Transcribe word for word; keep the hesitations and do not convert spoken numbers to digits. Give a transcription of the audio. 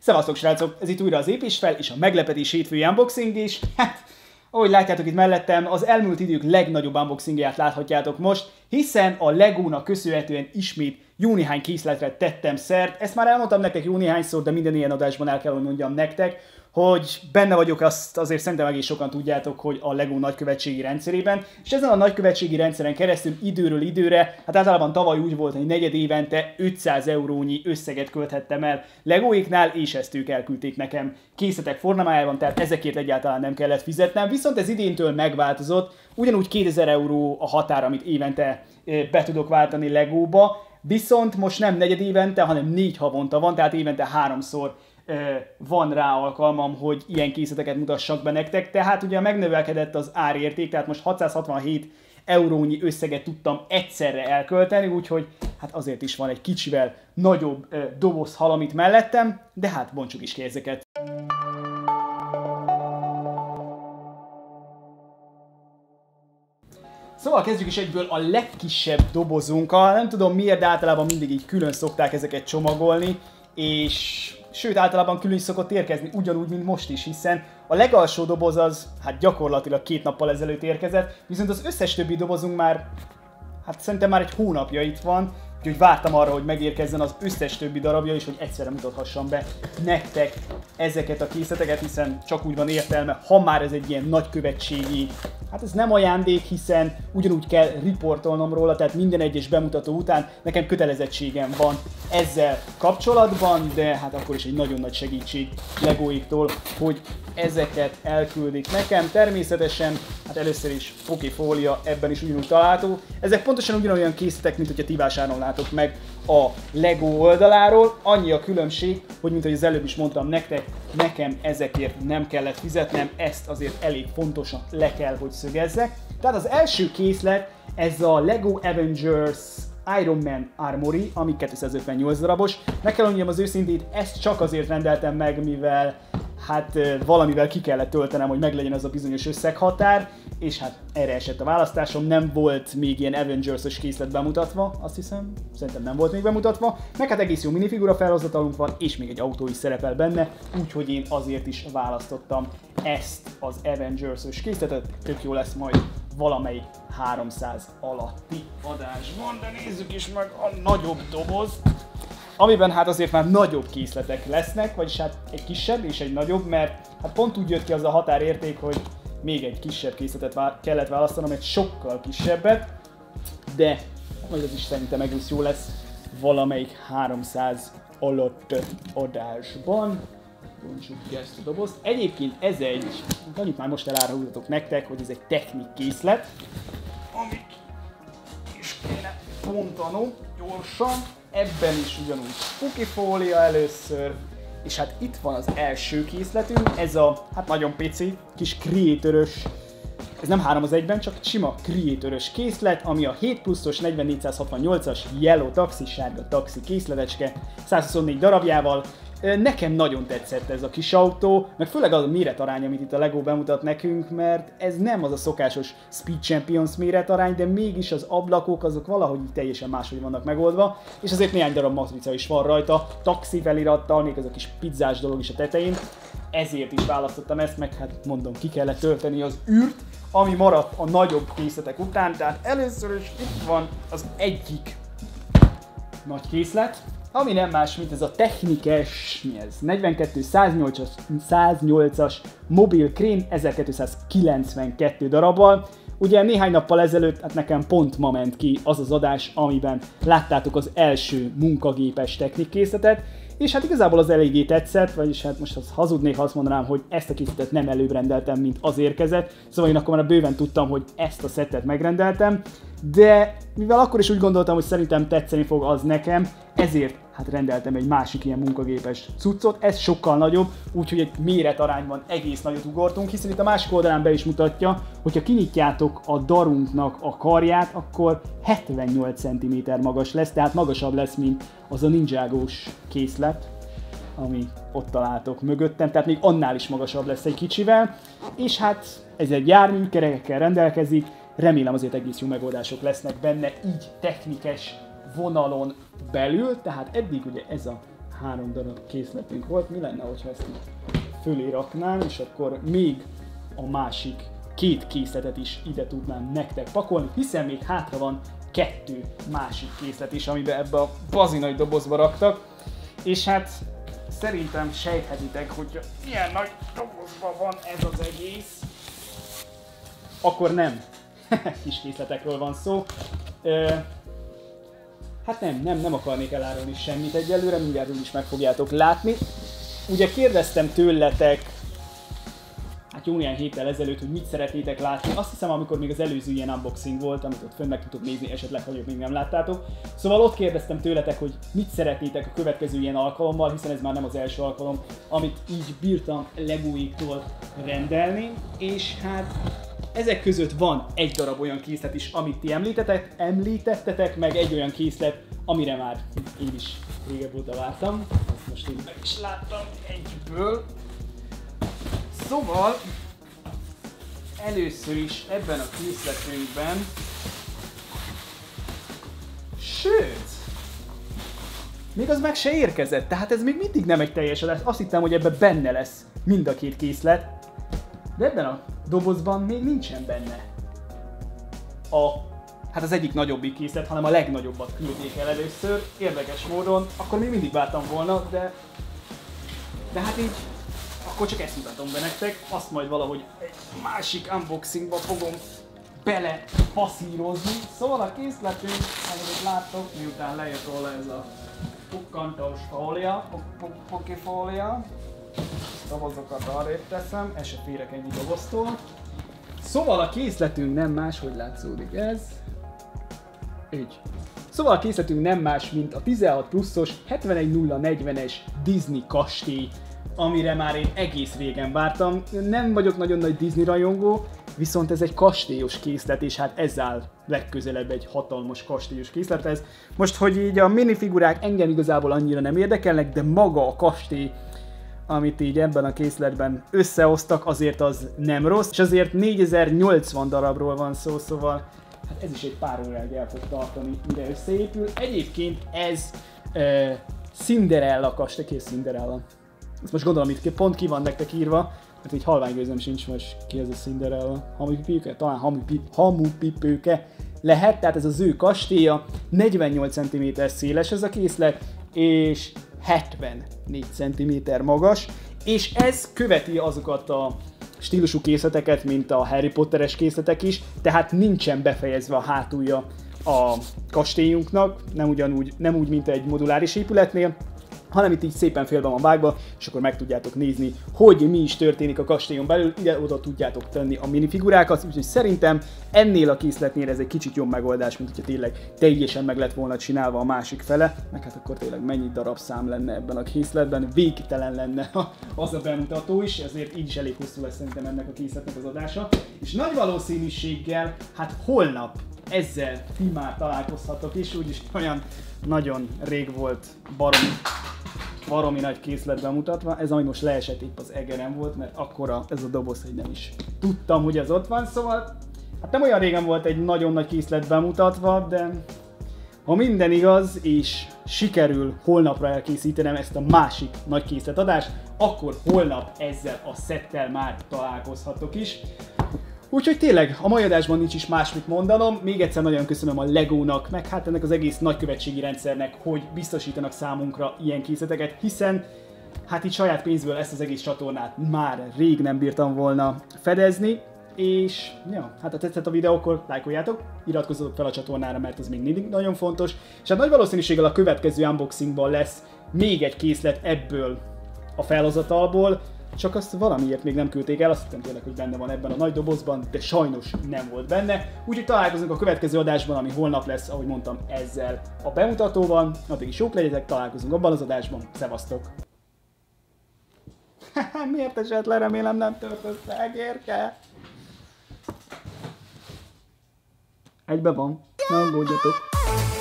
Szevasztok srácok, ez itt újra az Építs fel és a meglepetés hétfői unboxing is. Hát, ahogy látjátok itt mellettem, az elmúlt idők legnagyobb unboxingját láthatjátok most, hiszen a Legónak köszönhetően ismét jó néhány készletre tettem szert. Ezt már elmondtam nektek jó néhányszor, de minden ilyen adásban el kell, hogy mondjam nektek, hogy benne vagyok, azt azért szerintem egész sokan tudjátok, hogy a Lego nagykövetségi rendszerében, és ezen a nagykövetségi rendszeren keresztül időről időre, hát általában tavaly úgy volt, hogy negyed évente ötszáz eurónyi összeget költhettem el Legóiknál, és ezt ők elküldték nekem készletek formájában, tehát ezekért egyáltalán nem kellett fizetnem, viszont ez idéntől megváltozott, ugyanúgy kétezer euró a határ, amit évente be tudok váltani Legóba, viszont most nem negyed évente, hanem négy havonta van, tehát évente háromszor van rá alkalmam, hogy ilyen készleteket mutassak be nektek, tehát ugye megnövelkedett az árérték, tehát most hatszázhatvanhét eurónyi összeget tudtam egyszerre elkölteni, úgyhogy hát azért is van egy kicsivel nagyobb doboz halamit mellettem, de hát bontsuk is ki ezeket. Szóval kezdjük is egyből a legkisebb dobozunkkal, nem tudom miért, de általában mindig így külön szokták ezeket csomagolni, és sőt, általában külön is szokott érkezni, ugyanúgy, mint most is, hiszen a legalsó doboz az, hát gyakorlatilag két nappal ezelőtt érkezett, viszont az összes többi dobozunk már, hát szerintem már egy hónapja itt van, úgyhogy vártam arra, hogy megérkezzen az összes többi darabja is, hogy egyszerre mutathassam be nektek ezeket a készleteket, hiszen csak úgy van értelme, ha már ez egy ilyen nagykövetségi, hát ez nem ajándék, hiszen ugyanúgy kell riportolnom róla, tehát minden egyes bemutató után nekem kötelezettségem van ezzel kapcsolatban, de hát akkor is egy nagyon nagy segítség Legóiktól, hogy ezeket elküldik nekem. Természetesen, hát először is Pokefólia, ebben is ugyanúgy található. Ezek pontosan ugyanolyan készletek, mint hogyha ti vásárolnátok meg a Lego oldaláról. Annyi a különbség, hogy mint ahogy az előbb is mondtam nektek, nekem ezekért nem kellett fizetnem, ezt azért elég fontosan le kell, hogy szögezzek. Tehát az első készlet, ez a Lego Avengers Iron Man Armory, ami kétszázötvennyolc darabos. Meg kell mondjam az őszintét, ezt csak azért rendeltem meg, mivel hát valamivel ki kellett töltenem, hogy meglegyen az a bizonyos összeghatár, és hát erre esett a választásom, nem volt még ilyen Avengers-ös készlet bemutatva, azt hiszem, szerintem nem volt még bemutatva, meg hát egész jó minifigura felhozatalunk van, és még egy autó is szerepel benne, úgyhogy én azért is választottam ezt az Avengers-ös készletet, tök jó lesz majd valamelyik háromszáz alatti adásban, de nézzük is meg a nagyobb doboz, amiben hát azért már nagyobb készletek lesznek, vagyis hát egy kisebb és egy nagyobb, mert hát pont úgy jött ki az a határérték, hogy még egy kisebb készletet vá kellett választanom, egy sokkal kisebbet, de majd az is szerintem egész jó lesz valamelyik háromszáz alatt adásban. Bontsuk ki ezt a dobozt. Egyébként ez egy, annyit már most elárultatok nektek, hogy ez egy technik készlet, amit is kéne bontanom gyorsan. Ebben is ugyanúgy Pokefólia először, és hát itt van az első készletünk, ez a hát nagyon pici, kis creator-ös, ez nem három az egyben, csak sima creator-ös készlet, ami a hét pluszos negyvennégyszázhatvannyolcas Yellow Taxi, sárga taxi készletecske százhuszonnégy darabjával. Nekem nagyon tetszett ez a kis autó, meg főleg az a méretarány, amit itt a Lego bemutat nekünk, mert ez nem az a szokásos Speed Champions méretarány, de mégis az ablakok azok valahogy teljesen máshogy vannak megoldva, és azért néhány darab matrica is van rajta, taxi felirattal, még ez a kis pizzás dolog is a tetején, ezért is választottam ezt, meg hát mondom, ki kellett tölteni az űrt, ami maradt a nagyobb készletek után, tehát először is itt van az egyik nagy készlet, ami nem más, mint ez a technikes, mi ez, negyvenkettő száznyolcas mobil krén ezerkétszázkilencvenkettő darabbal. Ugye néhány nappal ezelőtt, hát nekem pont ma ment ki az az adás, amiben láttátok az első munkagépes technikkészletet, és hát igazából az eléggé tetszett, vagyis hát most az hazudnék, ha azt mondanám, hogy ezt a készletet nem előbb rendeltem, mint az érkezett, szóval én akkor már bőven tudtam, hogy ezt a szettet megrendeltem, de mivel akkor is úgy gondoltam, hogy szerintem tetszeni fog az nekem, ezért hát rendeltem egy másik ilyen munkagépes cuccot, ez sokkal nagyobb, úgyhogy egy méretarányban egész nagyot ugortunk, hiszen itt a másik oldalán be is mutatja, hogyha kinyitjátok a darunknak a karját, akkor hetvennyolc centiméter magas lesz, tehát magasabb lesz, mint az a Ninjagós készlet, ami ott találtok mögöttem, tehát még annál is magasabb lesz egy kicsivel, és hát ez egy jármű, kerekekkel rendelkezik, remélem azért egész jó megoldások lesznek benne, így technikes vonalon belül, tehát eddig ugye ez a három darab készletünk volt. Mi lenne, hogyha ezt fölé raknám, és akkor még a másik két készletet is ide tudnám nektek pakolni, hiszen még hátra van kettő másik készlet is, amiben ebbe a bazi nagy dobozba raktak. És hát szerintem sejthetitek, hogy ilyen nagy dobozban van ez az egész, akkor nem kis készletekről van szó. Ö, hát nem, nem, nem akarnék elárulni semmit egyelőre, mindjárt is meg fogjátok látni. Ugye kérdeztem tőletek, hát jó néhány héttel ezelőtt, hogy mit szeretnétek látni. Azt hiszem, amikor még az előző ilyen unboxing volt, amit ott fönn meg tudtok nézni, esetleg, hogy még nem láttátok. Szóval ott kérdeztem tőletek, hogy mit szeretnétek a következő ilyen alkalommal, hiszen ez már nem az első alkalom, amit így bírtam Legóiktól rendelni. És hát ezek között van egy darab olyan készlet is, amit ti említettek, említettetek, meg egy olyan készlet, amire már én is régebb óta vártam. Ezt most én meg is láttam egyből. Szóval először is ebben a készletünkben, sőt, még az meg se érkezett, tehát ez még mindig nem egy teljes adás. Azt hittem, hogy ebben benne lesz mind a két készlet, de ebben a dobozban még nincsen benne a, hát az egyik nagyobbik készlet, hanem a legnagyobbat küldték el először, érdekes módon. Akkor még mindig vártam volna, de, de hát így akkor csak ezt mutatom be nektek, azt majd valahogy egy másik unboxingba fogom bele passzírozni. Szóval a készletünk, amit láttok, miután lejött róla ez a pukkantós fólia, pokifólia, dobozokat arrébb teszem, ez se férek ennyi doboztól. Szóval a készletünk nem más, hogy látszódik ez. Így. Szóval a készletünk nem más, mint a tizenhat pluszos hetvenegy nulla negyvenes Disney kastély, amire már én egész régen vártam. Nem vagyok nagyon nagy Disney rajongó, viszont ez egy kastélyos készlet, és hát ez áll legközelebb egy hatalmas kastélyos készlethez. Most, hogy így a minifigurák engem igazából annyira nem érdekelnek, de maga a kastély, amit így ebben a készletben összehoztak, azért az nem rossz, és azért négyezer-nyolcvan darabról van szó, szóval hát ez is egy pár óráig el fog tartani, mire összeépül. Egyébként ez uh, Cinderella kastély, kész Cinderella. Ezt most gondolom, itt pont ki van nektek írva, mert így halványgőzöm sincs most, ki ez a Cinderella. Hamupipőke? Talán hamupip, hamupipőke lehet, tehát ez az ő kastélya, negyvennyolc centiméter széles ez a készlet, és hetvennégy centiméter magas, és ez követi azokat a stílusú készleteket, mint a Harry Potteres készletek is, tehát nincsen befejezve a hátulja a kastélyunknak, nem ugyanúgy, nem úgy, mint egy moduláris épületnél, hanem itt így szépen félbe van vágva, és akkor meg tudjátok nézni, hogy mi is történik a kastélyon belül, ide-oda tudjátok tenni a minifigurákat, úgyhogy szerintem ennél a készletnél ez egy kicsit jobb megoldás, mint hogyha tényleg teljesen meg lett volna csinálva a másik fele, meg hát akkor tényleg mennyi darabszám lenne ebben a készletben, végtelen lenne az a bemutató is, ezért így is elég hosszú lesz szerintem ennek a készletnek az adása, és nagy valószínűséggel, hát holnap ezzel ti már találkozhatok is, úgyis olyan nagyon rég volt baromi, baromi nagy készlet bemutatva. Ez, ami most leesett épp az egerem volt, mert akkora ez a doboz, hogy nem is tudtam, hogy ez ott van, szóval hát nem olyan régen volt egy nagyon nagy készlet bemutatva, de ha minden igaz, és sikerül holnapra elkészítenem ezt a másik nagy készletadást, akkor holnap ezzel a szettel már találkozhatok is. Úgyhogy tényleg a mai adásban nincs is másmit mondanom, még egyszer nagyon köszönöm a Legónak, meg hát ennek az egész nagykövetségi rendszernek, hogy biztosítanak számunkra ilyen készleteket, hiszen hát így saját pénzből ezt az egész csatornát már rég nem bírtam volna fedezni, és ja, hát ha tetszett a videó, akkor lájkoljátok, iratkozzatok fel a csatornára, mert ez még mindig nagyon fontos, és hát nagy valószínűséggel a következő unboxingban lesz még egy készlet ebből a felhozatalból, csak azt valamiért még nem küldték el, azt hittem tényleg, hogy benne van ebben a nagy dobozban, de sajnos nem volt benne. Úgyhogy találkozunk a következő adásban, ami holnap lesz, ahogy mondtam, ezzel a bemutatóval. Addig is jók legyetek, találkozunk abban az adásban. Szevasztok! Miért esett le? Remélem nem tört össze, egérke! Egybe van, ne aggódjatok!